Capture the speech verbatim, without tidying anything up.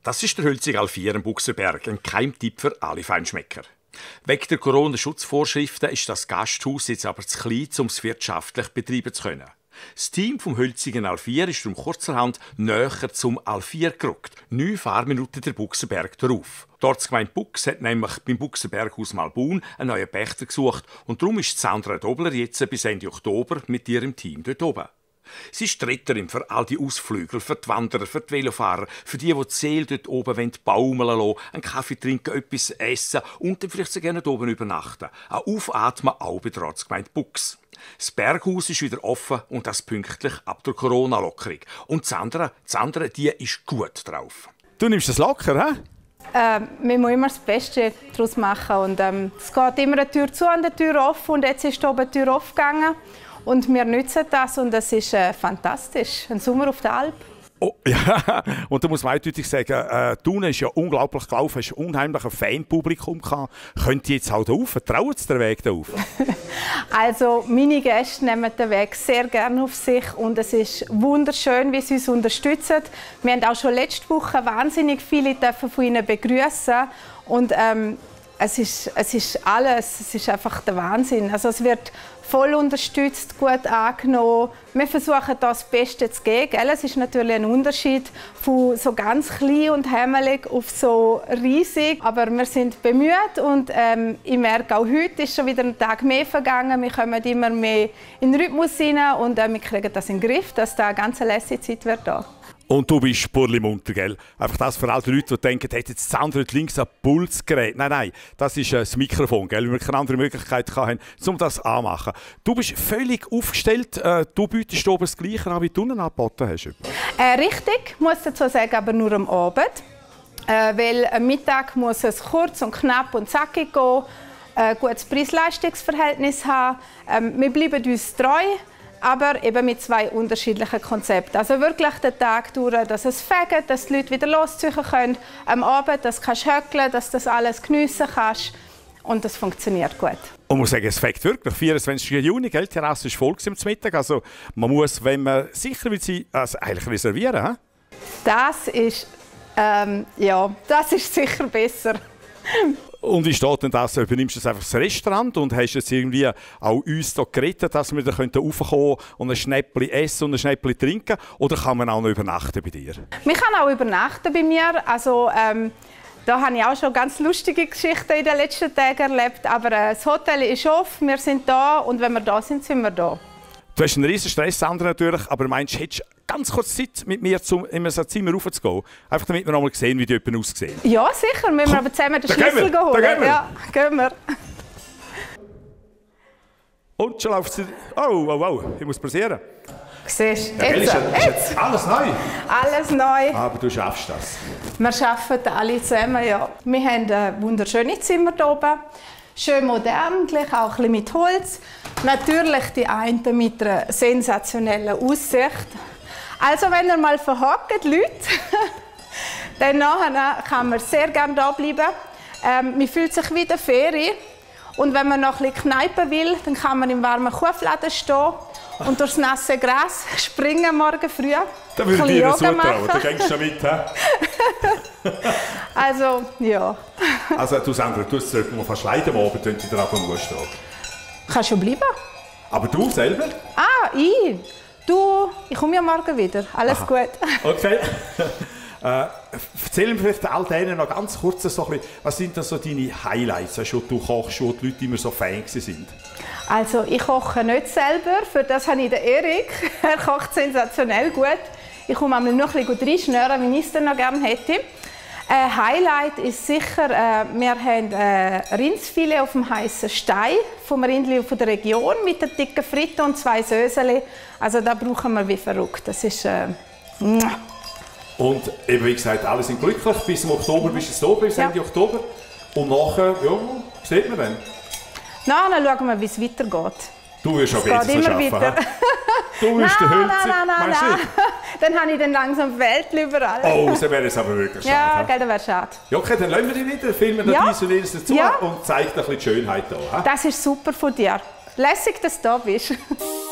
Das ist der Hölzig Alfier im Buchsenberg, ein Keimtipp für alle Feinschmecker. Wegen der Corona-Schutzvorschriften ist das Gasthaus jetzt aber zu klein, um es wirtschaftlich betreiben zu können. Das Team vom Hölzigen Alfier ist darum kurzerhand näher zum Alfier gerückt. Neun Fahrminuten der Buchsenberg darauf. Dort die Gemeinde Bux hat nämlich beim Buchsenberghaus Malbun einen neuen Pächter gesucht und darum ist Sandra Dobler jetzt bis Ende Oktober mit ihrem Team dort oben. Sie ist die Retterin für all die Ausflügler, für die Wanderer, für die Velofahrer, für die, die die Seele dort oben baumeln lassen, einen Kaffee trinken, etwas essen und dann vielleicht so gerne dort oben übernachten. Auch aufatmen, auch bei der Ortsgemeinde Bux. Das Berghaus ist wieder offen und das pünktlich ab der Corona-Lockerung. Und Sandra, Sandra, die ist gut drauf. Du nimmst das locker, hä? Äh, man muss immer das Beste daraus machen. Und, ähm, es geht immer eine Tür zu und eine Tür offen. Und jetzt ist oben die Tür aufgegangen. Und wir nutzen das und es ist äh, fantastisch. Ein Sommer auf der Alp. Oh, ja, und da muss man eindeutig sagen, äh, Thun ist ja unglaublich gelaufen, hast ein unheimliches Fanpublikum gehabt. Könnt ihr jetzt halt auf? Trauen Sie den Weg da auf? Also, meine Gäste nehmen den Weg sehr gerne auf sich und es ist wunderschön, wie sie uns unterstützen. Wir haben auch schon letzte Woche wahnsinnig viele von ihnen begrüßen und ähm, es ist, es ist alles, es ist einfach der Wahnsinn. Also, es wird voll unterstützt, gut angenommen. Wir versuchen das Beste zu geben. Es ist natürlich ein Unterschied von so ganz klein und hämmelig auf so riesig. Aber wir sind bemüht und ähm, ich merke, auch heute ist schon wieder ein Tag mehr vergangen. Wir kommen immer mehr in den Rhythmus rein und äh, wir kriegen das in den Griff, dass da eine ganz lässige Zeit wird da. Und du bist spurli munter, gell? Einfach das für all die Leute, die denken, hey, jetzt Sandra links ein Pulsgerät. Nein, nein, das ist äh, das Mikrofon, gell? Weil wir keine andere Möglichkeit haben, um das anzumachen. Du bist völlig aufgestellt. Äh, du bietest oben das Gleiche an, wie du unten angeboten hast. Äh, richtig, muss dazu sagen, aber nur am Abend. Äh, weil am Mittag muss es kurz und knapp und zackig gehen, ein gutes Preis-Leistungs-Verhältnis haben. Ähm, wir bleiben uns treu. Aber eben mit zwei unterschiedlichen Konzepten. Also wirklich den Tag durch, dass es fegt, dass die Leute wieder losziehen können. Am Abend, dass du höckeln kannst, dass du das alles geniessen kannst. Und das funktioniert gut. Und man muss sagen, es fegt wirklich. vierundzwanzigsten Juni, gell? Die Terrasse ist voll zum Mittag. Also man muss, wenn man sicher will sein, also eigentlich reservieren. He? Das ist, ähm, ja, das ist sicher besser. Und wie steht denn das? Übernimmst du das einfach das Restaurant und hast jetzt irgendwie auch uns hier gerettet, dass wir da raufkommen und ein Schnäppchen essen und ein Schnäppchen trinken? Oder kann man auch noch übernachten bei dir? Man kann auch übernachten bei mir. Also, ähm, da habe ich auch schon ganz lustige Geschichten in den letzten Tagen erlebt. Aber äh, das Hotel ist offen, wir sind da und wenn wir da sind, sind wir da. Du hast einen riesen Stress, Sandra, natürlich, aber meinst du, hättest du ganz kurz Zeit, mit mir zum, in so Zimmer raufzugehen? Einfach damit wir noch mal sehen, wie die jemand aussehen. Ja, sicher. Wir müssen aber zusammen den Schlüssel wir, holen. gehen wir. Ja, gehen wir. Und schon läuft sie. Oh, oh, oh, ich muss passieren. Siehst du? Ja, Jetzt, ist, ist jetzt alles neu. Alles neu. Aber du schaffst das. Wir arbeiten alle zusammen, ja. Wir haben ein wunderschönes Zimmer hier oben. Schön modern, gleich auch ein bisschen mit Holz. Natürlich die eine mit einer sensationellen Aussicht. Also wenn ihr mal verhockt, Leute, dann nachher kann man sehr gerne da bleiben. Ähm, man fühlt sich wie in der Ferien. Und wenn man noch ein bisschen kneipen will, dann kann man im warmen Kuhfladen stehen und durchs nasse Gras springen morgen früh. Da würde ich dir das zutrauen, da gehst du mit. He? Also, ja. Also du Sandra, du solltest mal fast leiden am Abend, wenn du da ab und stehen. Kannst schon bleiben. Aber du selber? Ah, ich? Du, ich komme ja morgen wieder. Alles Aha. gut. Okay. äh, erzähl mir vielleicht all denen noch ganz kurz, so ein bisschen, was sind denn so deine Highlights, als du kochst, wo die Leute immer so Fan sind? Also ich koche nicht selber, für das habe ich den Erik. Er kocht sensationell gut. Ich komme einmal noch ein bisschen reinschnüren, wie ich es dann noch gerne hätte. Ein Highlight ist sicher, äh, wir haben äh, Rindsfilet auf dem heißen Stein vom Rindli von der Region mit der dicken Fritte und zwei Söseli. Also da brauchen wir wie verrückt. Das ist äh, und eben wie gesagt, alle sind glücklich. Bis im Oktober bist du da, bis Ende ja. Oktober. Und nachher, ja, sieht man dann. Na, dann schauen wir, wie es weitergeht. Du wirst auch besser immer arbeiten. weiter. Du wirst der Hölzig. Nein, nein, nein, nein. Dann habe ich dann langsam Welt überall. Oh, das wäre es aber wirklich schade. Ja, gell, das wäre schade. Ja, okay, dann lassen wir dich wieder, filmen ja. dies und jenes dazu ja. und zeigen ein bisschen die Schönheit hier. Das ist super von dir. Lässig, dass du da bist.